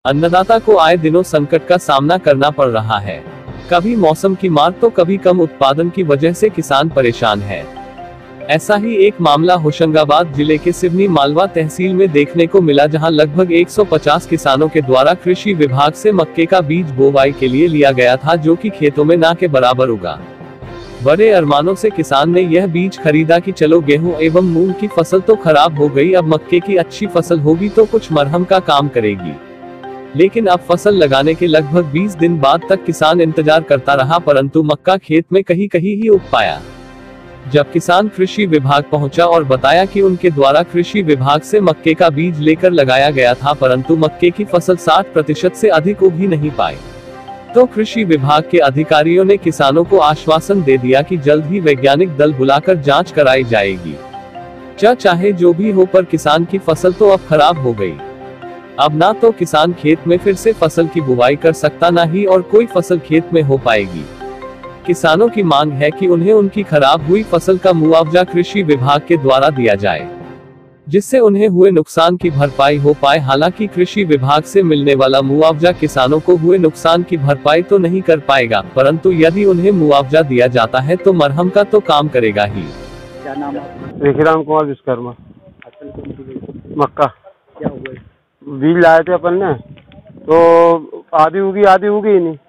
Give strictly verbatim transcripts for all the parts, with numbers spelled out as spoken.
अन्नदाता को आए दिनों संकट का सामना करना पड़ रहा है। कभी मौसम की मार तो कभी कम उत्पादन की वजह से किसान परेशान है। ऐसा ही एक मामला होशंगाबाद जिले के सिवनी मालवा तहसील में देखने को मिला, जहां लगभग एक सौ पचास किसानों के द्वारा कृषि विभाग से मक्के का बीज बोवाई के लिए लिया गया था, जो कि खेतों में ना के बराबर उगा। बड़े अरमानों से किसान ने यह बीज खरीदा कि चलो गेहूं एवं मूंग की फसल तो खराब हो गई, अब मक्के की अच्छी फसल होगी तो कुछ मरहम का काम करेगी। लेकिन अब फसल लगाने के लगभग बीस दिन बाद तक किसान इंतजार करता रहा, परंतु मक्का खेत में कहीं कहीं ही उग पाया। जब किसान कृषि विभाग पहुंचा और बताया कि उनके द्वारा कृषि विभाग से मक्के का बीज लेकर लगाया गया था, परंतु मक्के की फसल साठ प्रतिशत से अधिक उग ही नहीं पाई, तो कृषि विभाग के अधिकारियों ने किसानों को आश्वासन दे दिया कि जल्द ही वैज्ञानिक दल बुलाकर जांच कराई जाएगी। चा चाहे जो भी हो, पर किसान की फसल तो अब खराब हो गई। अब ना तो किसान खेत में फिर से फसल की बुवाई कर सकता, ना ही और कोई फसल खेत में हो पाएगी। किसानों की मांग है कि उन्हें उनकी खराब हुई फसल का मुआवजा कृषि विभाग के द्वारा दिया जाए, जिससे उन्हें हुए नुकसान की भरपाई हो पाए। हालांकि कृषि विभाग से मिलने वाला मुआवजा किसानों को हुए नुकसान की भरपाई तो नहीं कर पाएगा, परंतु यदि उन्हें मुआवजा दिया जाता है तो मरहम का तो काम करेगा ही। क्या नाम है? विक्रांत कुमार विश्वकर्मा। मक्का क्या हुआ? बीज लाए थे अपन ने, तो आधी उगी आधी उगी ही नहीं।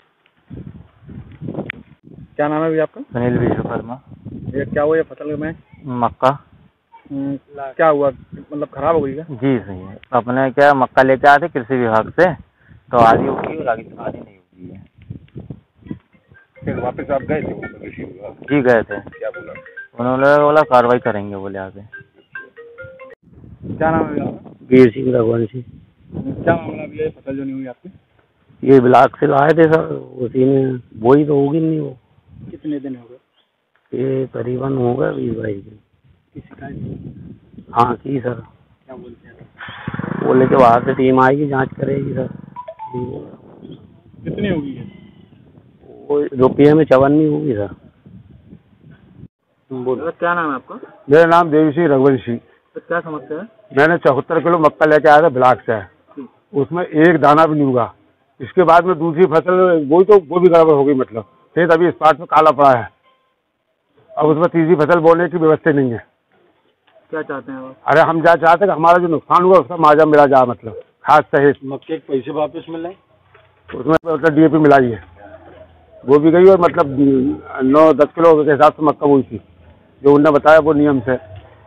क्या नाम है भैया आपका? सुनील विश्वकर्मा। ये क्या हुआ ये फसल में? मक्का। क्या हुआ, मतलब खराब हो गई क्या? जी सही है। अपने क्या मक्का लेके आए थे कृषि विभाग से, तो आधी उगी और आधी आधी नहीं उगी है। फिर वापस आप गए थे कृषि विभाग? जी गए थे। क्या बोला? उन्होंने बोला कार्रवाई करेंगे बोले आगे। क्या नाम है भैया आपका? वीर सिंह रघुवंशी। क्या मामला भैया ये फसल जो नहीं हुई आपकी? ये ब्लॉक से लाए थे सर, उसी में बोई तो होगी नहीं। वो कितने दिन हो गए? ये करीबन हो गए बीस बाईस दिन। की शिकायत? हाँ की सर। क्या बोलते हैं? बोले के बाहर से टीम आएगी, जांच करेगी सर। कितनी होगी है? वो रुपये में चवन्नी होगी सर। बोलो। क्या नाम है आपका? मेरा नाम देवी सिंह रघुवंशी। तो क्या समस्या है? मैंने चौहत्तर किलो मक्का लेके आया था ब्लॉक से, उसमें एक दाना भी नहीं हुआ। इसके बाद में दूसरी फसल बोई तो वो भी गड़बड़ हो गई, मतलब खेत अभी स्पाट में काला पड़ा है। अब उसमें तीसरी फसल बोने की व्यवस्था नहीं है। क्या चाहते हैं आप? अरे हम जा चाहते हैं कि हमारा जो नुकसान हुआ उसका मुआवजा मिला जाए, मतलब खाद सहित। मक्के के पैसे वापस मिल रहे? उसमें मतलब डी ए पी मिलाई है, वो भी गई, और मतलब नौ दस किलो के हिसाब से मक्का बोई थी, जो उनने बताया वो नियम से।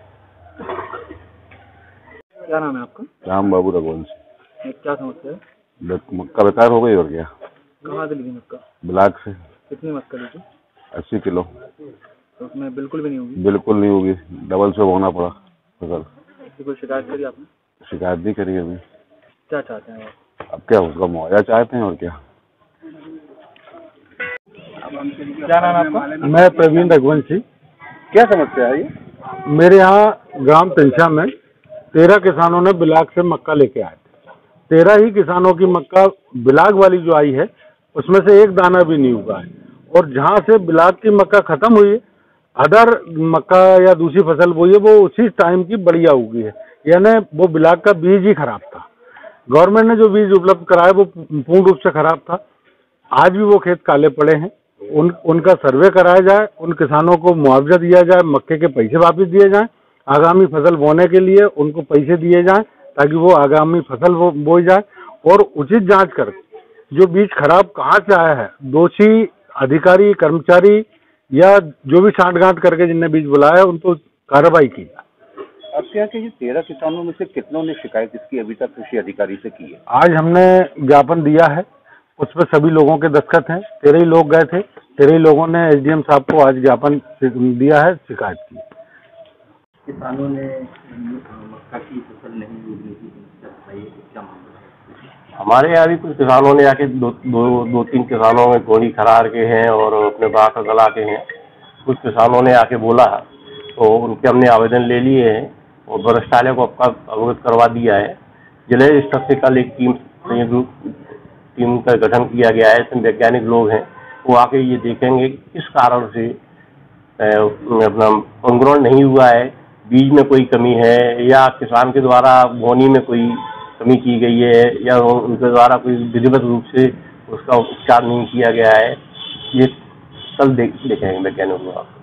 क्या नाम है आपका? राम बाबू रघुवंशी। क्या समस्या है? मक्का बेकार हो गई और क्या? कहाँ से ली मक्का? ब्लॉक से। कितनी मक्का ली थी? अस्सी किलो। तो उसमें बिल्कुल भी नहीं होगी? बिल्कुल नहीं होगी, डबल से बोना पड़ा फसल। कोई शिकायत करी आपने? शिकायत भी करी अभी। क्या चाहते हैं आप? अब क्या उसका मुआवजा चाहते हैं और क्या। क्या नाम है आपका? मैं प्रवीण रघुवंशी। क्या समस्या है ये? मेरे यहाँ ग्राम तंशा में तेरह किसानों ने ब्लॉक से मक्का लेके आए थे। तेरह ही किसानों की मक्का ब्लॉक वाली जो आई है उसमें से एक दाना भी नहीं हुआ है, और जहाँ से ब्लॉक की मक्का खत्म हुई है, अदर मक्का या दूसरी फसल बोई है वो उसी टाइम की बढ़िया उगी है। यानी वो ब्लॉक का बीज ही खराब था। गवर्नमेंट ने जो बीज उपलब्ध कराया वो पूर्ण रूप से खराब था। आज भी वो खेत काले पड़े हैं। उन उनका सर्वे कराया जाए, उन किसानों को मुआवजा दिया जाए, मक्के के पैसे वापस दिए जाएं, आगामी फसल बोने के लिए उनको पैसे दिए जाएं, ताकि वो आगामी फसल वो बोई जाए, और उचित जांच कर जो बीज खराब कहाँ से आया है, दोषी अधिकारी कर्मचारी या जो भी साठगांठ करके जिनने बीज बुलाया उन पर कार्रवाई की जाए। अब क्या कि ये तेरह किसानों में से कितनों ने शिकायत इसकी अभी तक कृषि अधिकारी से की है? आज हमने ज्ञापन दिया है, उस पर सभी लोगों के दस्तखत हैं। तेरह ही लोग गए थे, तेरह ही लोगों ने एस डी एम साहब को आज ज्ञापन दिया है, शिकायत की। किसानों ने मक्का की फसल नहीं उगने की समस्या बताई, क्या मामला है? हमारे यहाँ भी कुछ किसानों ने आके दो दो दो तीन किसानों में गोली खरार के हैं और अपने बाग गला के हैं। कुछ किसानों ने आके बोला है, तो उनके हमने आवेदन ले लिए हैं और वरिष्ठालय को आपका अवगत करवा दिया है। जिले स्तर से कल एक टीम टीम का गठन किया गया है, इसमें वैज्ञानिक लोग हैं, वो आके ये देखेंगे कि किस कारण से अपना अंकुरण नहीं हुआ है, बीज में कोई कमी है या किसान के द्वारा बोनी में कोई कमी की गई है या उनके द्वारा कोई विधिवत रूप से उसका उपचार नहीं किया गया है, ये कल देख देखेंगे वैज्ञानिक विभाग।